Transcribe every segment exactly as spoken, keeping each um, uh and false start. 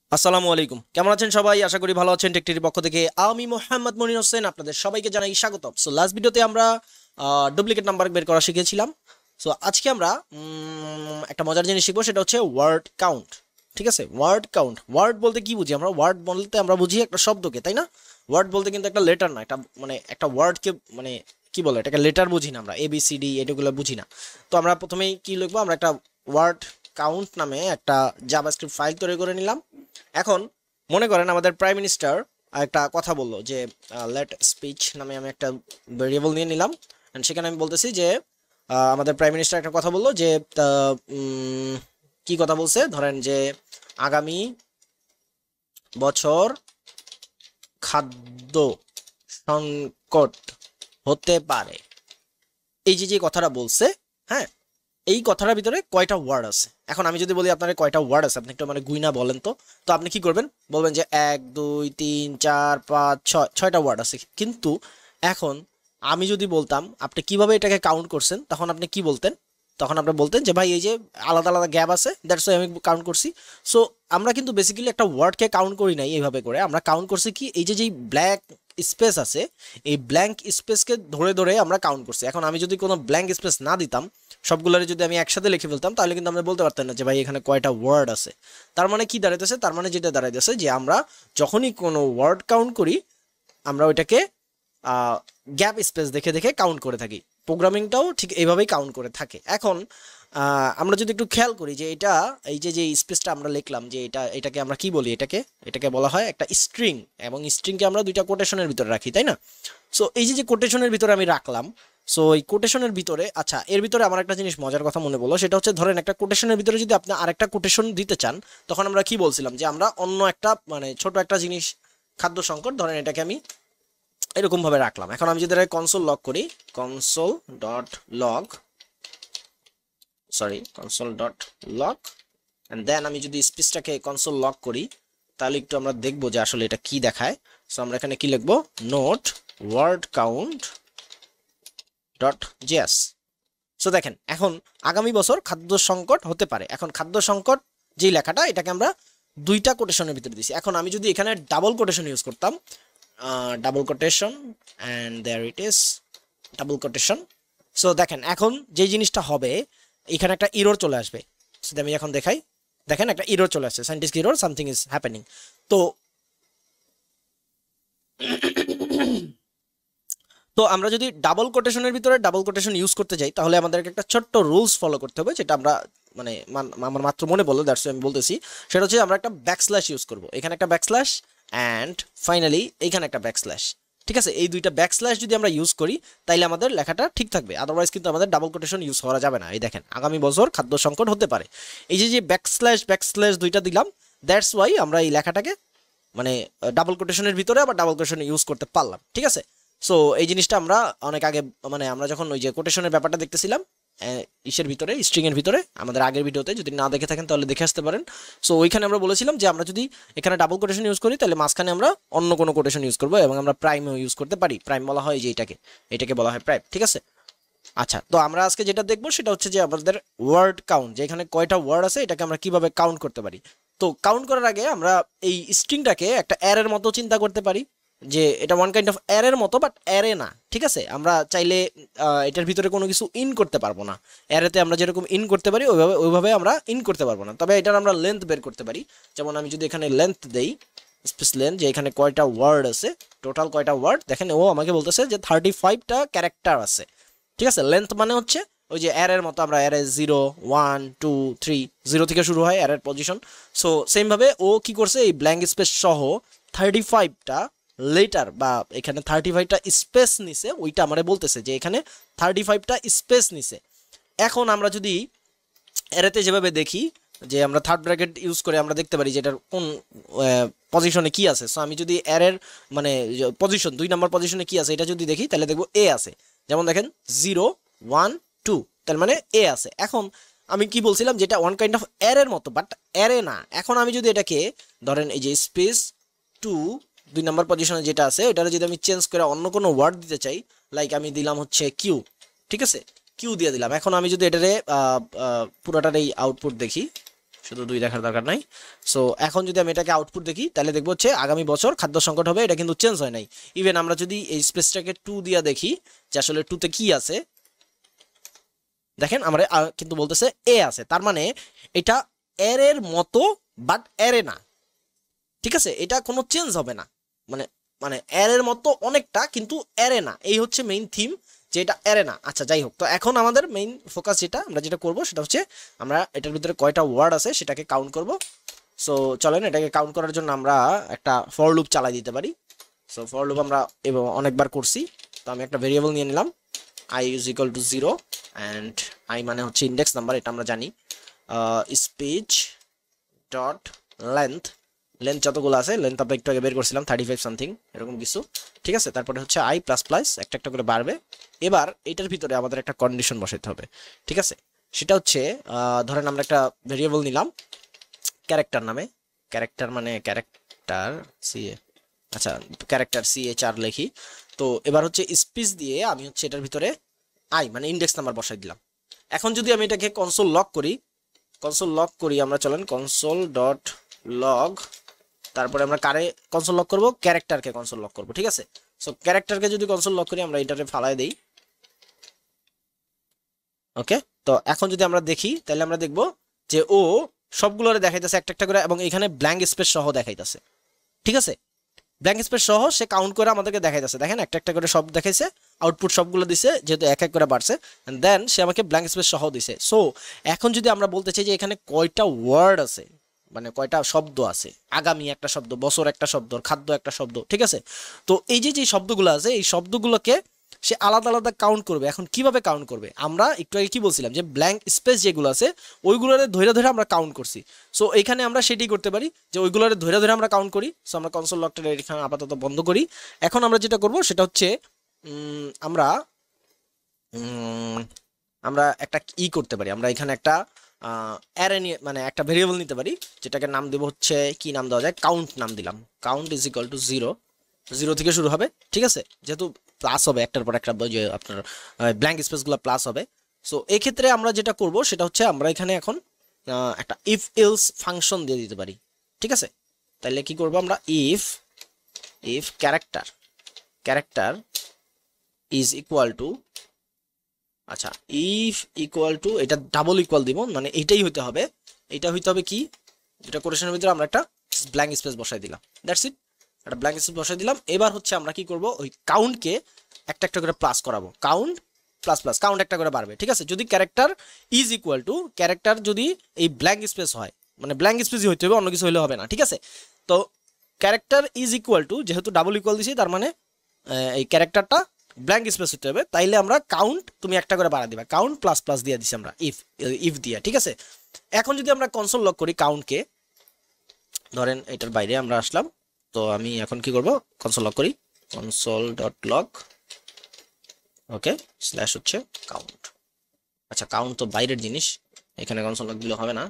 আসসালামু আলাইকুম, কেমন আছেন সবাই? আশা করি ভালো আছেন। টেকটির পক্ষ থেকে আমি মোহাম্মদ মনির হোসেন আপনাদের সবাইকে জানাই স্বাগতম। সো লাস্ট ভিডিওতে আমরা ডুপ্লিকেট নাম্বার বের করা শিখেছিলাম। সো আজকে আমরা উম, একটা মজার জিনিস শিখবো, সেটা হচ্ছে ওয়ার্ড কাউন্ট। ঠিক আছে, ওয়ার্ড কাউন্ট। ওয়ার্ড বলতে কি বুঝি আমরা? ওয়ার্ড বলতে আমরা বুঝি একটা শব্দকে, তাই না? ওয়ার্ড বলতে কিন্তু একটা লেটার না, একটা মানে একটা ওয়ার্ডকে মানে কি বলে, এটাকে লেটার বুঝি না আমরা, এ বি সি ডি এটাগুলো বুঝি না। তো আমরা প্রথমেই কি লিখবো, আমরা একটা ওয়ার্ড কাউন্ট নামে একটা জাভাস্ক্রিপ্ট ফাইল তৈরি করে নিলাম। এখন মনে করেন আমাদের প্রাইম মিনিস্টার একটা কথা বললো যে লেট স্পিচ নামে আমি একটা ভেরিয়েবল নিয়ে নিলাম। অ্যান্ড সেখানে আমি বলতেছি যে আহ, আমাদের প্রাইম মিনিস্টার একটা কথা বললো যে আহ, উম, কি কথা বলছে, ধরেন যে আগামী বছর খাদ্য সংকট হতে পারে। এই যে যে কথাটা বলছে, হ্যাঁ, এই কথাটার ভিতরে কয়টা ওয়ার্ড আছে? এখন আমি যদি বলি আপনার কয়টা ওয়ার্ড আছে, আপনি একটু মানে গুইনা বলেন তো। তো আপনি কি করবেন? বলবেন যে এক দুই তিন চার পাঁচ ছয়, ছয়টা ওয়ার্ড আছে। কিন্তু এখন আমি যদি বলতাম আপনি কিভাবে এটাকে কাউন্ট করছেন, তখন আপনি কি বলতেন? তখন আপনি বলতেন যে ভাই এই যে আলাদা আলাদা গ্যাপ আছে, দ্যাটস ওয়াই আমি কাউন্ট করছি। সো আমরা কিন্তু বেসিক্যালি একটা ওয়ার্ডকে কাউন্ট করি নাই এইভাবে করে, আমরা কাউন্ট করছি কি, এই যে যেই ব্ল্যাক স্পেস আছে, এই ব্ল্যাঙ্ক স্পেসকে ধরে ধরে আমরা কাউন্ট করছি। এখন আমি যদি কোনো ব্ল্যাঙ্ক স্পেস না দিতাম, সবগুলোরে যদি আমি একসাথে লিখে ফেলতাম, তাহলে কিন্তু আমরা বলতে পারতাম না যে ভাই এখানে কয়টা ওয়ার্ড আছে। তার মানে কি দাঁড়াইতেছে? তার মানে যেটা দাঁড়াইতেছে যে আমরা যখনই কোনো ওয়ার্ড কাউন্ট করি, আমরা ওইটাকে গ্যাপ স্পেস দেখে দেখে কাউন্ট করে থাকি। প্রোগ্রামিংটাও ঠিক এইভাবেই কাউন্ট করে থাকে। এখন আমরা যদি একটু খেয়াল করি যে এটা, এই যে যে স্পেসটা আমরা লিখলাম, যে এটা এটাকে আমরা কি বলি, এটাকে এটাকে বলা হয় একটা স্ট্রিং। এবং স্ট্রিংকে আমরা দুইটা কোটেশনের ভিতরে রাখি, তাই না? সো এই যে যে কোটেশনের ভিতরে আমি রাখলাম, সো এই কোটেশনের ভিতরে, আচ্ছা এর ভিতরে আমার একটা জিনিস মজার কথা মনে বলো, সেটা হচ্ছে ধরেন একটা কোটেশনের ভিতরে যদি আপনি আরেকটা কোটেশন দিতে চান, তখন আমরা কি বলছিলাম যে আমরা অন্য একটা মানে ছোট একটা জিনিস, খাদ্য সংকট, ধরেন এটাকে আমি এরকম ভাবে রাখলাম। এখন আমি যদি কনসোল লগ করি, console dot log, sorry console dot log, and then আমি যদি স্পেসটাকে কনসোল লগ করি, তাহলে একটু আমরা দেখবো যে আসলে এটা কি দেখায়। সো আমরা এখানে কি লিখবো, node word count dot JS. So দেখেন এখন আগামী বছর খাদ্য সংকট হতে পারে। এখন খাদ্য সংকট যেই লেখাটা, এটাকে আমরা দুইটা কোটেশনের ভিতরে দিছি। এখন আমি যদি এখানে ডাবল কোটেশন ইউজ করতাম, double quotation and there it is double quotation. So দেখেন এখন যে জিনিসটা হবে, এখানে একটা ইরর চলে আসবে। সেটা আমি এখন দেখাই। দেখেন একটা ইরর চলে আসছে, scientist error, something is happening. তো তো আমরা যদি ডাবল কোটেশনের ভিতরে ডাবল কোটেশন ইউজ করতে যাই, তাহলে আমাদেরকে একটা ছোট্ট রুলস ফলো করতে হবে, যেটা আমরা মানে আমার মাত্র মনে বললো, দ্যাটস আমি বলতেছি। সেটা হচ্ছে আমরা একটা ব্যাকস্ল্যাশ ইউজ করব, এখানে একটা ব্যাকস্ল্যাশ অ্যান্ড ফাইনালি এইখানে একটা ব্যাকস্ল্যাশ। ঠিক আছে, এই দুইটা ব্যাকস্ল্যাশ যদি আমরা ইউজ করি, তাইলে আমাদের লেখাটা ঠিক থাকবে। আদারওয়াইজ কিন্তু আমাদের ডাবল কোটেশন ইউজ করা যাবে না। এই দেখেন আগামী বছর খাদ্য সংকট হতে পারে, এই যে যে ব্যাকস্ল্যাশ ব্যাকস্ল্যাশ দুইটা দিলাম, দ্যাটস ওয়াই আমরা এই লেখাটাকে মানে ডাবল কোটেশনের ভিতরে আবার ডাবল কোটেশন ইউজ করতে পারলাম। ঠিক আছে, সো এই জিনিসটা আমরা অনেক আগে মানে আমরা যখন ওই যে কোটেশনের ব্যাপারটা দেখতেছিলাম ইসের ভিতরে, স্ট্রিং এর ভিতরে, আমাদের আগের ভিডিওতে, যদি না দেখে থাকেন তাহলে দেখে আসতে পারেন। সো ওইখানে আমরা বলেছিলাম যে আমরা যদি এখানে ডাবল কোটেশন ইউজ করি, তাহলে মাঝখানে আমরা অন্য কোনো কোটেশন ইউজ করবো, এবং আমরা প্রাইমও ইউজ করতে পারি। প্রাইম বলা হয় যে এটাকে, এটাকে বলা হয় প্রাইম। ঠিক আছে, আচ্ছা তো আমরা আজকে যেটা দেখবো সেটা হচ্ছে যে আমাদের ওয়ার্ড কাউন্ট, যে এখানে কয়টা ওয়ার্ড আছে এটাকে আমরা কিভাবে কাউন্ট করতে পারি। তো কাউন্ট করার আগে আমরা এই স্ট্রিংটাকে একটা অ্যারের মতো চিন্তা করতে পারি, যে এটা ওয়ান কাইন্ড অফ অ্যারের মতো, বাট অ্যারে না। ঠিক আছে, আমরা চাইলে এটার ভিতরে কোনো কিছু ইন করতে পারবো না। অ্যারেতে আমরা যেরকম ইন করতে পারি ওইভাবে ওইভাবে আমরা ইন করতে পারবো না, তবে এটার আমরা লেন্থ বের করতে পারি। যেমন আমি যদি এখানে লেন্থ দেই, স্পেস লেন্থ, যে এখানে কয়টা ওয়ার্ড আছে, টোটাল কয়টা ওয়ার্ড, দেখেন ও আমাকে বলতেছে যে থার্টি ফাইভটা ক্যারেক্টার আছে। ঠিক আছে, লেন্থ মানে হচ্ছে ওই যে অ্যারের মতো, আমরা array zero one two three, zero থেকে শুরু হয় অ্যারের পজিশন। সো সেমভাবে ও কি করছে, এই ব্ল্যাঙ্ক স্পেস সহ থার্টি ফাইভটা লেটার বা এখানে থার্টি ফাইভটা স্পেস নিছে, ওইটা আমারে বলতেছে যে এখানে থার্টি ফাইভটা স্পেস নিছে। এখন আমরা যদি অ্যারেতে যেভাবে দেখি, যে আমরা থার্ড ব্র্যাকেট ইউজ করে আমরা দেখতে পারি যে এটার কোন পজিশনে কি আছে। সো আমি যদি অ্যারের মানে পজিশন দুই নম্বর পজিশনে কি আছে এটা যদি দেখি, তাহলে দেখবো এ আছে। যেমন দেখেন জিরো ওয়ান টু, তার মানে এ আছে। এখন আমি কি বলছিলাম, যেটা ওয়ান কাইন্ড অফ অ্যারের মতো, বাট অ্যারে না। এখন আমি যদি এটাকে ধরেন এই যে স্পেস টু দুই নম্বর পজিশনে যেটা আছে, ওইটারে যদি আমি চেঞ্জ করে অন্য কোনো ওয়ার্ড দিতে চাই, লাইক আমি দিলাম হচ্ছে কিউ। ঠিক আছে, কিউ দিয়ে দিলাম। এখন আমি যদি এটারে পুরোটার এই আউটপুট দেখি, শুধু দুই দেখার দরকার নাই। সো এখন যদি আমি এটাকে আউটপুট দেখি তাহলে দেখবো হচ্ছে আগামী বছর খাদ্য সংকট হবে, এটা কিন্তু চেঞ্জ হয় নাই। ইভেন আমরা যদি এই স্পেসটাকে টু দিয়া দেখি যে আসলে টুতে কি আছে, দেখেন আমরা কিন্তু বলতেছে এ আছে, তার মানে এটা এর এর মতো বাট এরে না, ঠিক আছে, এটা কোনো চেঞ্জ হবে না, মানে মানে এর এর মতো অনেকটা কিন্তু এরে না, এই হচ্ছে মেইন থিম যে এটা এরে না। আচ্ছা যাই হোক, তো এখন আমাদের মেইন ফোকাস যেটা আমরা যেটা করব সেটা হচ্ছে আমরা এটার ভিতরে কয়টা ওয়ার্ড আছে সেটাকে কাউন্ট করব। সো চলেন এটাকে কাউন্ট করার জন্য আমরা একটা ফর লুপ চালাই দিতে পারি। সো ফর লুপ আমরা এবং অনেকবার করছি, তো আমি একটা ভেরিয়েবল নিয়ে নিলাম i is equal to zero and i মানে হচ্ছে ইন্ডেক্স নাম্বার, এটা আমরা জানি। স্পেস ডট লেন্থ, লেন্থ যতগুলো আছে, লেন্থ আমরা একটু আগে বের করছিলাম থার্টি ফাইভ সামথিং এরকম কিছু, ঠিক আছে। তারপরে হচ্ছে আই প্লাস প্লাস একটা একটা করে বাড়বে। এবার এটার ভিতরে আমাদের একটা কন্ডিশন বসাইতে হবে, ঠিক আছে। সেটা হচ্ছে ধরেন আমরা একটা ভেরিয়েবল নিলাম ক্যারেক্টার নামে, ক্যারেক্টার মানে ক্যারেক্টার সি এ, আচ্ছা ক্যারেক্টার সি এইচ আর লিখি। তো এবার হচ্ছে স্পেস দিয়ে আমি হচ্ছে এটার ভিতরে আই মানে ইন্ডেক্স নাম্বার বসাই দিলাম। এখন যদি আমি এটাকে কনসোল লক করি, কনসোল লক করি আমরা, চলেন কনসোল ডট লগ, তারপরে আমরা কারে কনসোল লক করব, ক্যারেক্টারকে কনসোল লক করব, ঠিক আছে। সো ক্যারেক্টারকে যদি কনসোল লক করি আমরা এটারে ফালাই দেই, ওকে। তো এখন যদি আমরা দেখি তাহলে আমরা দেখব যে ও সবগুলোরে দেখাইতেছে একটা একটা করে, এবং এখানে ব্ল্যাঙ্ক স্পেস সহ দেখাইতেছে, ঠিক আছে। ব্ল্যাঙ্ক স্পেস সহ সে কাউন্ট করে আমাদেরকে দেখাইতেছে, দেখেন একটা একটা করে সব দেখাইছে, আউটপুট সবগুলো দিছে যেহেতু এক এক করে বাড়ছে, এন্ড দেন সে আমাকে ব্ল্যাঙ্ক স্পেস সহ দিছে। সো এখন যদি আমরা বলতে চাই যে এখানে কয়টা ওয়ার্ড আছে, মানে কয়টা শব্দ আছে, আগামী একটা শব্দ, বছর একটা শব্দ, খাদ্য একটা শব্দ, ঠিক আছে। তো এই যে যে শব্দগুলো আছে এই শব্দগুলোকে সে আলাদা আলাদা কাউন্ট করবে। এখন কিভাবে কাউন্ট করবে, আমরা একটু আগে কি বলছিলাম যে ব্ল্যাঙ্ক স্পেস যেগুলো আছে ওইগুলোরে ধরে ধরে আমরা কাউন্ট করছি। সো এখানে আমরা সেটাই করতে পারি যে ওইগুলোরে ধরে ধরে আমরা কাউন্ট করি। সো আমরা কনসোল লকটা এখানে আপাতত বন্ধ করি। এখন আমরা যেটা করব সেটা হচ্ছে আমরা আমরা একটা ই করতে পারি, আমরা এখানে একটা অ্যারে নিয়ে মানে একটা ভেরিয়েবল নিতে পারি, যেটাকে নাম দেব হচ্ছে কি নাম দেওয়া যায়, কাউন্ট নাম দিলাম। Count is equal to zero, zero থেকে শুরু হবে, ঠিক আছে, যেহেতু প্লাস হবে একটার পর একটা, যে আপনার ব্ল্যাঙ্ক স্পেসগুলো প্লাস হবে। সো এই ক্ষেত্রে আমরা যেটা করব সেটা হচ্ছে আমরা এখানে এখন একটা ইফ এলস ফাংশন দিয়ে দিতে পারি, ঠিক আছে। তাহলে কি করব আমরা, if if character character is equal to, আচ্ছা ইফ ইকুয়াল টু, এটা ডাবল ইকুয়াল দিব, মানে এইটাই হইতে হবে, এইটা হইতে হবে কি, যেটা কোটেশনের ভিতরে আমরা একটা ব্ল্যাঙ্ক স্পেস বসাই দিলাম, দ্যাটস ইট, একটা ব্ল্যাঙ্ক স্পেস বসাই দিলাম। এবার হচ্ছে আমরা কি করব, ওই কাউন্টকে একটা একটা করে প্লাস করাবো, কাউন্ট প্লাস প্লাস কাউন্ট একটা করে বাড়বে, ঠিক আছে। যদি character is equal to, character যদি এই ব্ল্যাঙ্ক স্পেস হয়, মানে ব্ল্যাঙ্ক স্পেসই হইতে হবে, অন্য কিছু হইলে হবে না, ঠিক আছে। তো ক্যারেক্টার ইজ ইকুয়াল টু, যেহেতু ডাবল ইকুয়াল দিছি তার মানে এই ক্যারেক্টারটা ব্ল্যাঙ্ক স্পেস হতে হবে, তাইলে আমরা কাউন্ট তুমি একটা করে বাড়া দিবা, কাউন্ট প্লাস প্লাস দিয়ে দিছি আমরা ইফ ইফ দিয়া, ঠিক আছে। এখন যদি আমরা কনসোল লক করি কাউন্টকে, ধরেন এটার বাইরে আমরা আসলাম, তো আমি এখন কি করব, কনসোল লক করি, console dot log, okay, slash হচ্ছে কাউন্ট। আচ্ছা কাউন্ট তো বাইরের জিনিস, এখানে কনসোল লক দিলে হবে না,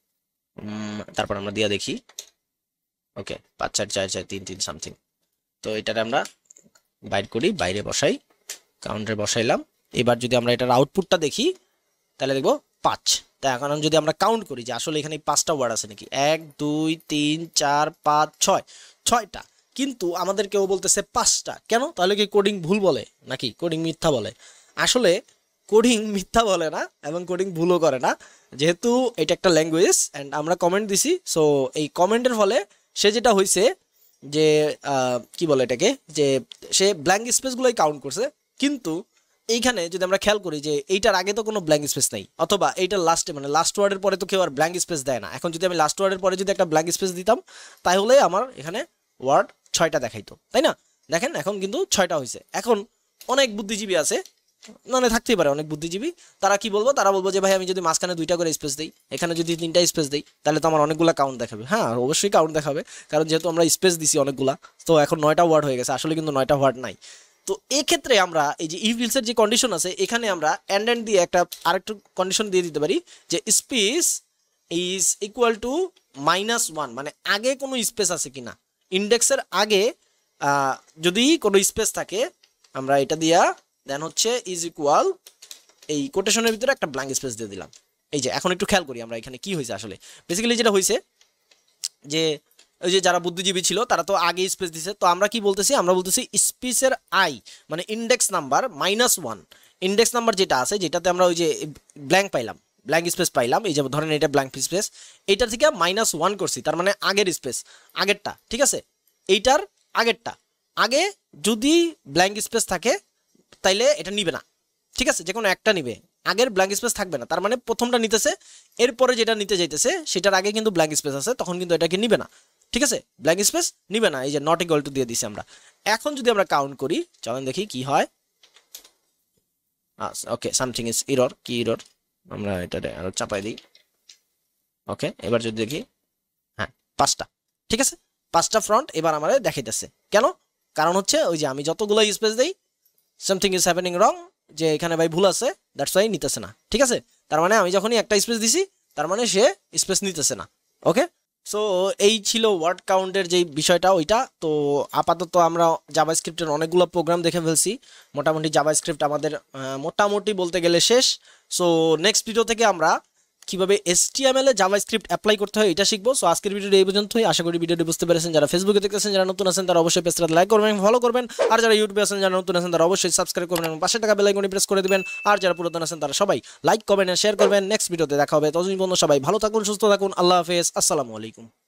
তারপর আমরা দিয়া দেখি, ওকে পাঁচ চার চার চার তিন তিন সামথিং। তো এটারে আমরা বাইর করি, বাইরে বসাই, কাউন্টারে বসাইলাম। এবার যদি আমরা এটার আউটপুটটা দেখি তাহলে দেখবো পাঁচ। তাই এখন যদি আমরা কাউন্ট করি যে আসলে এখানে পাঁচটা ওয়ার্ড আছে নাকি, এক দুই তিন চার পাঁচ ছয়, ছয়টা, কিন্তু আমাদের কেউ বলতেছে পাঁচটা, কেন, তাহলে কি কোডিং ভুল বলে নাকি কোডিং মিথ্যা বলে? আসলে কোডিং মিথ্যা বলে না এবং কোডিং ভুলও করে না, যেহেতু এটা একটা ল্যাঙ্গুয়েজ অ্যান্ড আমরা কমেন্ট দিছি। সো এই কমেন্টের ফলে সে যেটা হয়েছে যে কি বলে এটাকে, যে সে ব্ল্যাঙ্ক স্পেসগুলোই কাউন্ট করছে, কিন্তু এইখানে যদি আমরা খেয়াল করি যে এইটার আগে তো কোনো ব্ল্যাঙ্ক স্পেস নাই, অথবা এইটার লাস্টে মানে লাস্ট ওয়ার্ডের পরে তো কেউ আর ব্ল্যাঙ্ক স্পেস দেয় না। এখন যদি আমি লাস্ট ওয়ার্ডের পরে যদি একটা ব্ল্যাঙ্ক স্পেস দিতাম তাহলে আমার এখানে ওয়ার্ড ছয়টা দেখাইতো, তাই না? দেখেন এখন কিন্তু ছয়টা হয়েছে। এখন অনেক বুদ্ধিজীবী আছে, মানে থাকতেই পারে অনেক বুদ্ধিজীবী, তারা কি বলবো, তারা বলবো যে ভাই আমি যদি মাঝখানে দুইটা করে স্পেস দিই, এখানে যদি তিনটা স্পেস দিই, তাহলে তো আমার অনেকগুলো কাউন্ট দেখাবে। হ্যাঁ অবশ্যই কাউন্ট দেখাবে, কারণ যেহেতু আমরা স্পেস দিছি অনেকগুলা, তো এখন নয়টা ওয়ার্ড হয়ে গেছে, আসলে কিন্তু নয়টা ওয়ার্ড নাই। তো এক্ষেত্রে আমরা এই যে ইফ এলসের যে কন্ডিশন আছে, এখানে আমরা এন্ড এন্ড দিয়ে একটা আরেকটু কন্ডিশন দিয়ে দিতে পারি যে space is equal to minus one, মানে আগে কোনো স্পেস আছে কিনা, ইন্ডেক্সের আগে যদি কোনো স্পেস থাকে আমরা এটা দিয়া দেন হচ্ছে ইজ ইকুয়াল এই কোটেশনের ভিতরে একটা ব্ল্যাঙ্ক স্পেস দিয়ে দিলাম, এই যে এখন একটু খেয়াল করি আমরা এখানে কি হয়েছে আসলে। বেসিক্যালি যেটা হয়েছে যে ওই যে যারা বুদ্ধিজীবী ছিল তারা তো আগে স্পেস দিছে, তো আমরা কি বলতেছি, আমরা বলতেছি স্পেসের আই মানে index number minus one, index number যেটা আছে যেটাতে আমরা ওই যে ব্ল্যাঙ্ক পাইলাম, ব্ল্যাঙ্ক স্পেস পাইলাম, এই যে ধরেন এটা ব্ল্যাঙ্ক স্পেস, এইটার থেকে মাইনাস ওয়ান করছি, তার মানে আগের স্পেস, আগেরটা, ঠিক আছে, এইটার আগেরটা, আগে যদি ব্ল্যাঙ্ক স্পেস থাকে তাইলে এটা নিবে না, ঠিক আছে, যে কোনো একটা নিবে, আগের ব্ল্যাঙ্ক স্পেস থাকবে না, তার মানে প্রথমটা নিতেছে, এরপরে যেটা নিতে যাইতেছে সেটার আগে কিন্তু ব্ল্যাঙ্ক স্পেস আছে, তখন কিন্তু এটাকে নিবে না, ঠিক আছে, ব্ল্যাঙ্ক স্পেস নিবে না, এই যে নট ইকুয়াল টু দিয়ে দিছি আমরা। এখন যদি আমরা কাউন্ট করি, চলেন দেখি কি হয়। ওকে, সামথিং ইজ এরর, কি এরর, আমরা এটা আরো চাপাই দিই। ওকে, এবার যদি দেখি, হ্যাঁ পাঁচটা, ঠিক আছে, পাঁচটা ফ্রন্ট এবার আমাদের দেখাইতেছে, কেন, কারণ হচ্ছে ওই যে আমি যতগুলো স্পেস দেই সামথিং ইজ হ্যাপেনিং রং, যে এখানে ভাই ভুল আছে, দ্যাটস ওয়াই নিতেছে না, ঠিক আছে, তার মানে আমি যখনই একটা স্পেস দিছি তার মানে সে স্পেস নিতেছে না। ওকে, সো এই ছিল ওয়ার্ড কাউন্টের যে বিষয়টা ওইটা। তো আপাতত আমরা জাভাস্ক্রিপ্টের অনেকগুলো প্রোগ্রাম দেখে ফেলছি, মোটামুটি জাভাস্ক্রিপ্ট আমাদের মোটামুটি বলতে গেলে শেষ। সো নেক্সট ভিডিও থেকে আমরা কিভাবে এইচটিএমএল এ জাভাস্ক্রিপ্ট অ্যাপ্লাই করতে হয় এটা শিখবো। সো আজকের ভিডিওটি এই পর্যন্তই, আশা করি ভিডিওটি বুঝতে পেরেছেন। যারা ফেসবুকে দেখতেছেন, যারা নতুন আছেন তারা অবশ্যই পেজটাতে লাইক করবেন, ফলো করবেন, আর যারা ইউটিউবে আছেন, যারা নতুন আছেন তারা অবশ্যই সাবস্ক্রাইব করবেন এবং পাশে থাকা বেল আইকনটি প্রেস করে দিবেন, আর যারা পুরাতন আছেন তারা সবাই লাইক করবেন, শেয়ার করবেন। নেক্সট ভিডিওতে দেখা হবে, ততদিন পর্যন্ত সবাই ভালো থাকুন, সুস্থ থাকুন, আল্লাহ হাফেজ, আসসালামু আলাইকুম।